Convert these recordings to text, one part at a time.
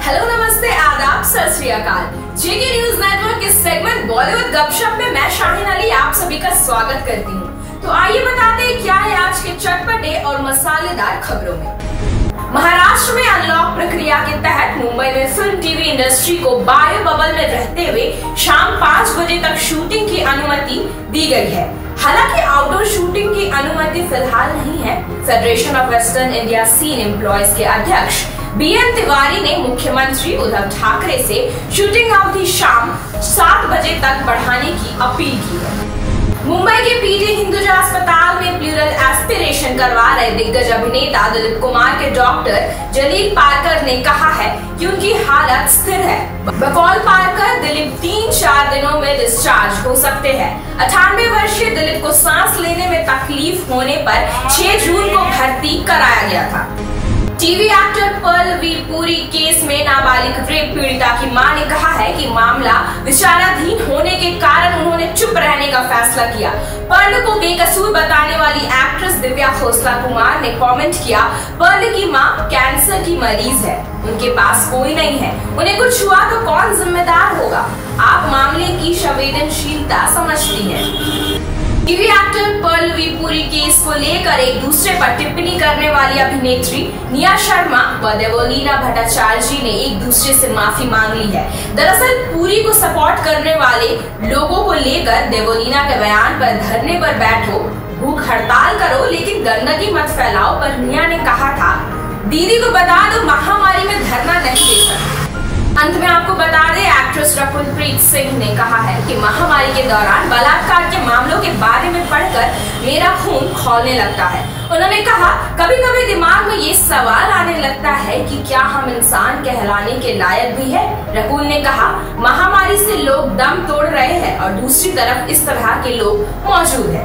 Hello, नमस्ते, आदाब, सत श्री अकाल। जेके न्यूज नेटवर्क के सेगमेंट बॉलीवुड गपशप में मैं शाहीन अली आप सभी का स्वागत करती हूँ। तो आइए बताते हैं क्या है आज के चटपटे और मसालेदार खबरों में। महाराष्ट्र में अनलॉक प्रक्रिया के तहत मुंबई में फिल्म टीवी इंडस्ट्री को बायो बबल में रहते हुए शाम 5 बजे तक शूटिंग की अनुमति दी गई है। हालांकि आउटडोर शूटिंग की अनुमति फिलहाल नहीं है। Federation of western India cine employees के अध्यक्ष बीएन तिवारी ने मुख्यमंत्री उद्धव ठाकरे से शूटिंग अवधि शाम 7 बजे तक बढ़ाने की अपील की है। मुंबई के पीटी हिंदुजा अस्पताल में प्लूरल एस्पिरेशन करवा रहे दिग्गज अभिनेता दिलीप कुमार के डॉक्टर जलील पारकर ने कहा है कि उनकी हालत स्थिर है। बकौल पारकर, दिलीप 3-4 दिनों में डिस्चार्ज हो सकते हैं। 98 वर्षीय दिलीप को सांस लेने में तकलीफ होने पर 6 जून को भर्ती कराया गया था। TV actor Pearlvir Puri case में नाबालिग रेप पीड़िता की मां ने कहा है कि मामला विचाराधीन होने के कारण उन्होंने चुप रहने का फैसला किया। पर्ल को बेकसूर बताने वाली एक्ट्रेस दिव्या खोसला कुमार ने कमेंट किया, पर्ल की मां कैंसर की मरीज है, उनके पास कोई नहीं है, उन्हें कुछ हुआ तो कौन जिम्मेदार होगा। आप मामले की संवेदनशीलता समझती हैं। TV actor Pearlvir Puri case को लेकर एक दूसरे पर टिप्पणी करने वाली अभिनेत्री निया शर्मा व देवोलीना भट्टाचार्य ने एक दूसरे से माफी मांग ली है। दरअसल पुरी को सपोर्ट करने वाले लोगों को लेकर देवोलीना के बयान पर धरने पर बैठो, भूख हड़ताल करो लेकिन गंदगी मत फैलाओ पर निया ने कहा था, दीदी को बता दो महामारी में धरना नहीं दे सकते। अंत में आपको बता दें, एक्ट्रेस रकुलप्रीत सिंह ने कहा है कि महामारी के दौरान बलात्कार के मामलों के बारे में पढ़कर मेरा खून खौलने लगता है। उन्होंने कहा, कभी कभी दिमाग में ये सवाल आने लगता है कि क्या हम इंसान कहलाने के लायक भी है। रकुल ने कहा, महामारी से लोग दम तोड़ रहे हैं और दूसरी तरफ इस तरह के लोग मौजूद हैं।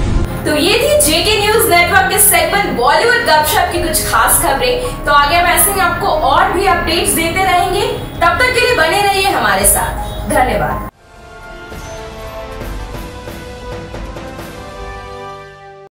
तो ये थी जेके न्यूज नेटवर्क के सेगमेंट बॉलीवुड गपशप की कुछ खास खबरें। तो आगे हम ऐसे ही आपको और भी अपडेट्स देते रहेंगे। तब तक के लिए बने रहिए हमारे साथ। धन्यवाद।